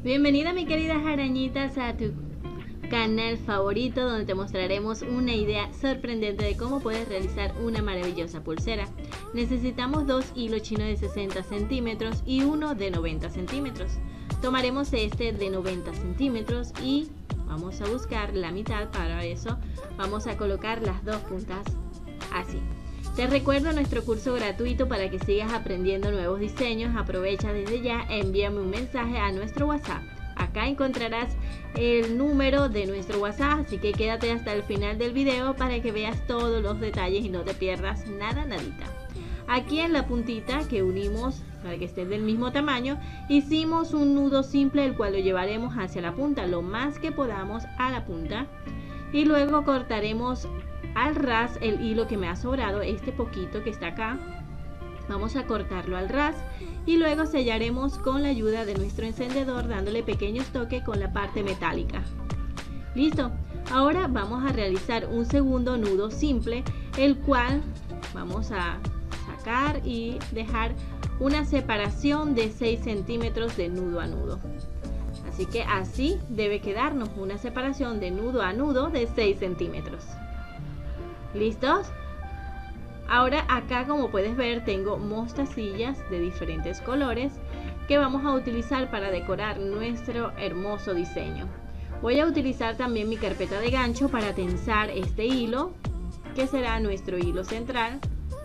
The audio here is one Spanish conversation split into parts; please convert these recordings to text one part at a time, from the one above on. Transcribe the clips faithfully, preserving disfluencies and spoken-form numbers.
Bienvenida mi queridas arañitas a tu canal favorito, donde te mostraremos una idea sorprendente de cómo puedes realizar una maravillosa pulsera. Necesitamos dos hilos chinos de sesenta centímetros y uno de noventa centímetros. Tomaremos este de noventa centímetros y vamos a buscar la mitad. Para eso vamos a colocar las dos puntas así. Te recuerdo nuestro curso gratuito para que sigas aprendiendo nuevos diseños. Aprovecha desde ya, envíame un mensaje a nuestro WhatsApp. Acá encontrarás el número de nuestro WhatsApp, así que quédate hasta el final del video para que veas todos los detalles y no te pierdas nada, nadita. Aquí en la puntita que unimos para que estén del mismo tamaño, hicimos un nudo simple, el cual lo llevaremos hacia la punta, lo más que podamos a la punta, y luego cortaremos al ras el hilo que me ha sobrado, este poquito que está acá. Vamos a cortarlo al ras y luego sellaremos con la ayuda de nuestro encendedor, dándole pequeños toques con la parte metálica. Listo. Ahora vamos a realizar un segundo nudo simple, el cual vamos a sacar y dejar una separación de seis centímetros de nudo a nudo. Así que así debe quedarnos una separación de nudo a nudo de seis centímetros. ¿Listos? Ahora acá, como puedes ver, tengo mostacillas de diferentes colores que vamos a utilizar para decorar nuestro hermoso diseño. Voy a utilizar también mi carpeta de gancho para tensar este hilo, que será nuestro hilo central.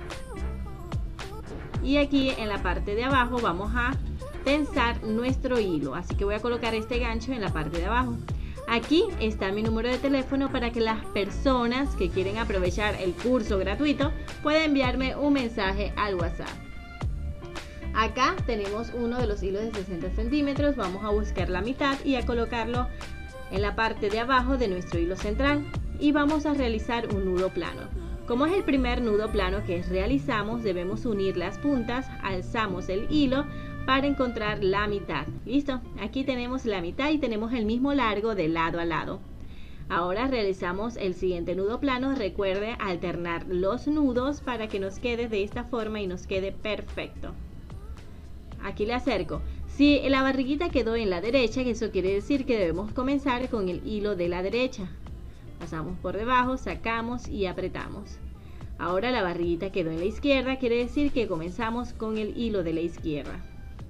Y aquí en la parte de abajo vamos a tensar nuestro hilo, así que voy a colocar este gancho en la parte de abajo. Aquí está mi número de teléfono para que las personas que quieren aprovechar el curso gratuito puedan enviarme un mensaje al WhatsApp. Acá tenemos uno de los hilos de sesenta centímetros, vamos a buscar la mitad y a colocarlo en la parte de abajo de nuestro hilo central y vamos a realizar un nudo plano. Como es el primer nudo plano que realizamos, debemos unir las puntas, alzamos el hilo para encontrar la mitad. Listo, aquí tenemos la mitad y tenemos el mismo largo de lado a lado. Ahora realizamos el siguiente nudo plano. Recuerde alternar los nudos para que nos quede de esta forma y nos quede perfecto. Aquí le acerco. Si la barriguita quedó en la derecha, eso quiere decir que debemos comenzar con el hilo de la derecha. Pasamos por debajo, sacamos y apretamos. Ahora la barriguita quedó en la izquierda, quiere decir que comenzamos con el hilo de la izquierda.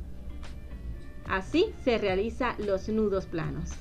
Así se realizan los nudos planos.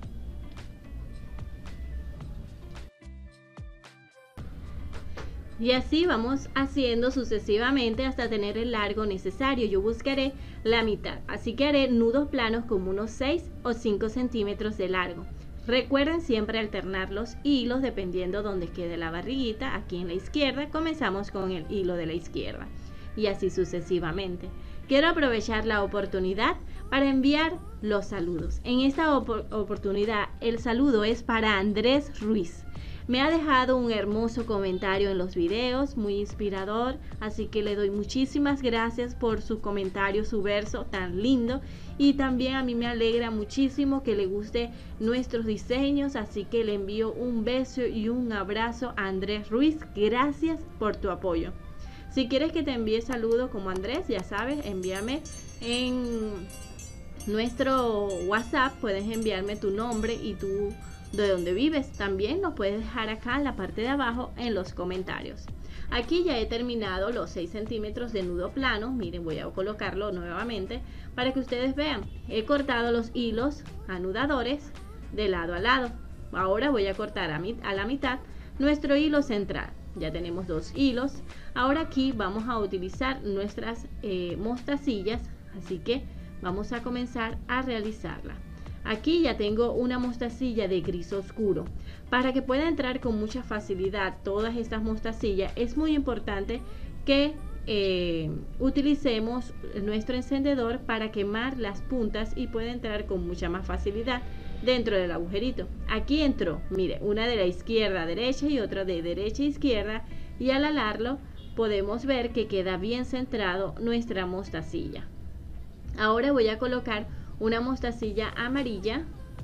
Y así vamos haciendo sucesivamente hasta tener el largo necesario. Yo buscaré la mitad, así que haré nudos planos como unos seis o cinco centímetros de largo. Recuerden siempre alternar los hilos dependiendo donde quede la barriguita. Aquí en la izquierda comenzamos con el hilo de la izquierda y así sucesivamente. Quiero aprovechar la oportunidad para enviar los saludos. En esta op oportunidad el saludo es para Andrés Ruiz. Me ha dejado un hermoso comentario en los videos, muy inspirador, así que le doy muchísimas gracias por su comentario, su verso tan lindo, y también a mí me alegra muchísimo que le guste nuestros diseños, así que le envío un beso y un abrazo a Andrés Ruiz. Gracias por tu apoyo. Si quieres que te envíe saludos como Andrés, ya sabes, envíame en nuestro WhatsApp, puedes enviarme tu nombre y tu de dónde vives. También lo puedes dejar acá en la parte de abajo en los comentarios. Aquí ya he terminado los seis centímetros de nudo plano. Miren, voy a colocarlo nuevamente para que ustedes vean. He cortado los hilos anudadores de lado a lado. Ahora voy a cortar a, mi, a la mitad nuestro hilo central. Ya tenemos dos hilos. Ahora aquí vamos a utilizar nuestras eh, mostacillas, así que vamos a comenzar a realizarla. Aquí ya tengo una mostacilla de gris oscuro. Para que pueda entrar con mucha facilidad todas estas mostacillas, es muy importante que eh, utilicemos nuestro encendedor para quemar las puntas y pueda entrar con mucha más facilidad dentro del agujerito. Aquí entró, mire, una de la izquierda a derecha y otra de derecha a izquierda, y al alarlo podemos ver que queda bien centrado nuestra mostacilla. Ahora voy a colocar una mostacilla amarilla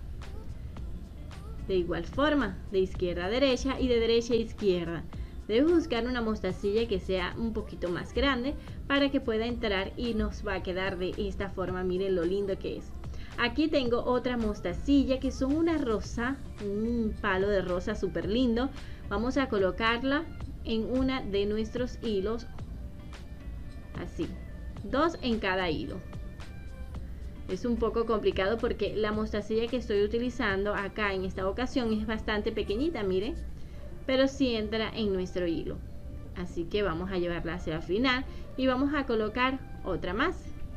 de igual forma, de izquierda a derecha y de derecha a izquierda. Debes buscar una mostacilla que sea un poquito más grande para que pueda entrar y nos va a quedar de esta forma. Miren lo lindo que es. Aquí tengo otra mostacilla que son una rosa, un palo de rosa súper lindo. Vamos a colocarla en una de nuestros hilos, así, dos en cada hilo. Es un poco complicado porque la mostacilla que estoy utilizando acá en esta ocasión es bastante pequeñita, miren, pero sí entra en nuestro hilo. Así que vamos a llevarla hacia el final y vamos a colocar otra más.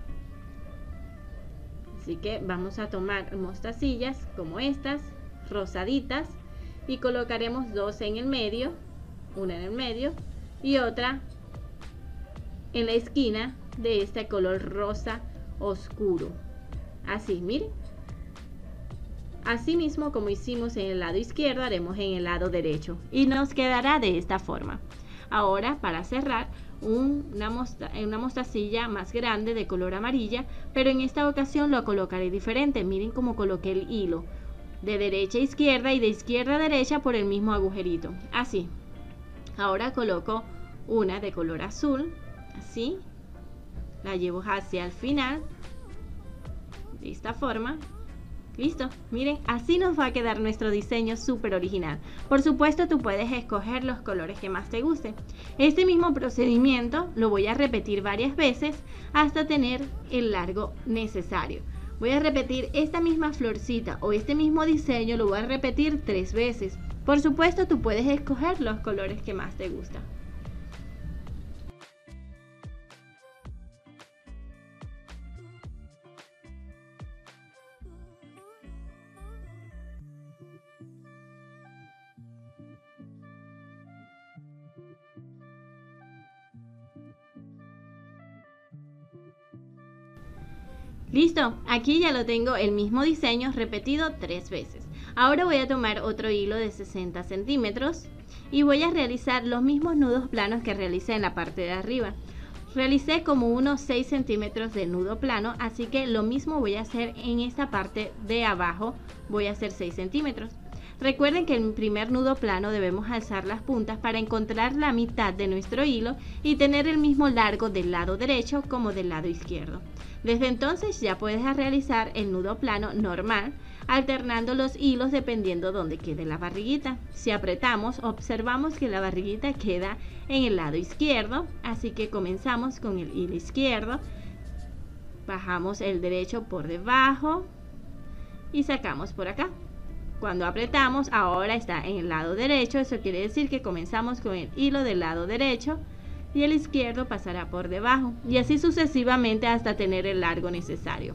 Así que vamos a tomar mostacillas como estas, rosaditas, y colocaremos dos en el medio, una en el medio y otra en la esquina de este color rosa oscuro. Así, miren. Así mismo como hicimos en el lado izquierdo, haremos en el lado derecho y nos quedará de esta forma. Ahora, para cerrar, una, mosta, una mostacilla más grande de color amarilla, pero en esta ocasión lo colocaré diferente. Miren cómo coloqué el hilo de derecha a izquierda y de izquierda a derecha por el mismo agujerito, así. Ahora coloco una de color azul, así, la llevo hacia el final, de esta forma. Listo, miren, así nos va a quedar nuestro diseño súper original. Por supuesto, tú puedes escoger los colores que más te gusten. Este mismo procedimiento lo voy a repetir varias veces hasta tener el largo necesario. Voy a repetir esta misma florcita o este mismo diseño, lo voy a repetir tres veces. Por supuesto, tú puedes escoger los colores que más te gustan. Listo, aquí ya lo tengo el mismo diseño repetido tres veces. Ahora voy a tomar otro hilo de sesenta centímetros y voy a realizar los mismos nudos planos que realicé en la parte de arriba. Realicé como unos seis centímetros de nudo plano, así que lo mismo voy a hacer en esta parte de abajo, voy a hacer seis centímetros. Recuerden que en el primer nudo plano debemos alzar las puntas para encontrar la mitad de nuestro hilo y tener el mismo largo del lado derecho como del lado izquierdo. Desde entonces ya puedes realizar el nudo plano normal, alternando los hilos dependiendo donde quede la barriguita. Si apretamos, observamos que la barriguita queda en el lado izquierdo, así que comenzamos con el hilo izquierdo, bajamos el derecho por debajo y sacamos por acá. Cuando apretamos, ahora está en el lado derecho, eso quiere decir que comenzamos con el hilo del lado derecho y el izquierdo pasará por debajo y así sucesivamente hasta tener el largo necesario.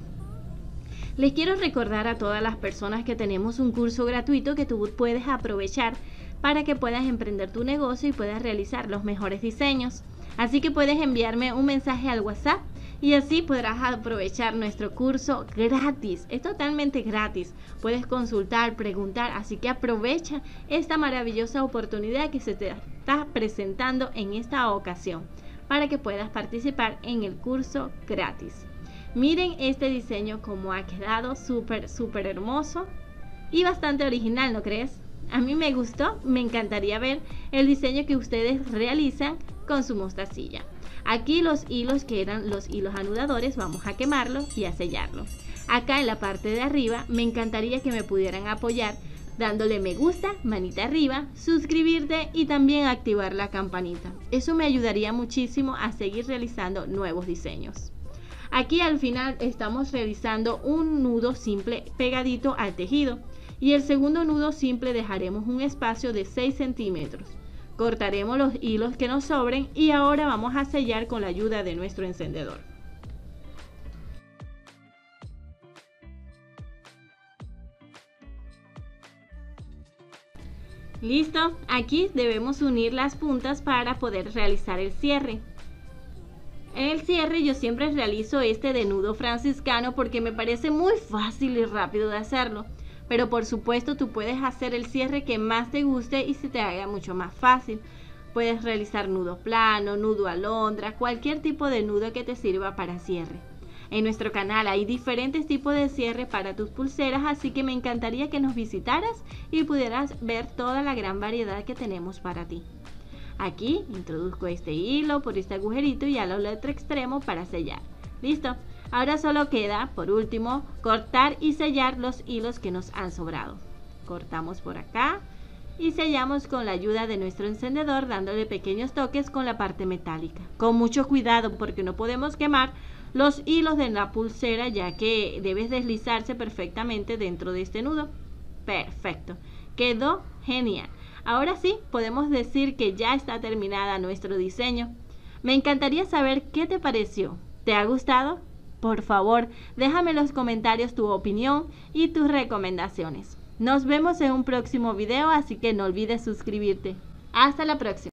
Les quiero recordar a todas las personas que tenemos un curso gratuito que tú puedes aprovechar para que puedas emprender tu negocio y puedas realizar los mejores diseños. Así que puedes enviarme un mensaje al WhatsApp y así podrás aprovechar nuestro curso gratis. Es totalmente gratis. Puedes consultar, preguntar, así que aprovecha esta maravillosa oportunidad que se te está presentando en esta ocasión para que puedas participar en el curso gratis. Miren este diseño como ha quedado, súper, súper hermoso y bastante original, ¿no crees? A mí me gustó, me encantaría ver el diseño que ustedes realizan con su mostacilla. Aquí los hilos que eran los hilos anudadores vamos a quemarlos y a sellarlos. Acá en la parte de arriba me encantaría que me pudieran apoyar dándole me gusta, manita arriba, suscribirte y también activar la campanita. Eso me ayudaría muchísimo a seguir realizando nuevos diseños. Aquí al final estamos realizando un nudo simple pegadito al tejido y el segundo nudo simple dejaremos un espacio de seis centímetros. Cortaremos los hilos que nos sobren y ahora vamos a sellar con la ayuda de nuestro encendedor. Listo, aquí debemos unir las puntas para poder realizar el cierre. En el cierre yo siempre realizo este de nudo franciscano porque me parece muy fácil y rápido de hacerlo. Pero por supuesto tú puedes hacer el cierre que más te guste y se te haga mucho más fácil. Puedes realizar nudo plano, nudo alondra, cualquier tipo de nudo que te sirva para cierre. En nuestro canal hay diferentes tipos de cierre para tus pulseras, así que me encantaría que nos visitaras y pudieras ver toda la gran variedad que tenemos para ti. Aquí introduzco este hilo por este agujerito y al otro extremo para sellar. Listo. Ahora solo queda, por último, cortar y sellar los hilos que nos han sobrado. Cortamos por acá y sellamos con la ayuda de nuestro encendedor, dándole pequeños toques con la parte metálica. Con mucho cuidado, porque no podemos quemar los hilos de la pulsera, ya que debe deslizarse perfectamente dentro de este nudo. Perfecto, quedó genial. Ahora sí, podemos decir que ya está terminada nuestro diseño. Me encantaría saber qué te pareció. ¿Te ha gustado? Por favor, déjame en los comentarios tu opinión y tus recomendaciones. Nos vemos en un próximo video, así que no olvides suscribirte. Hasta la próxima.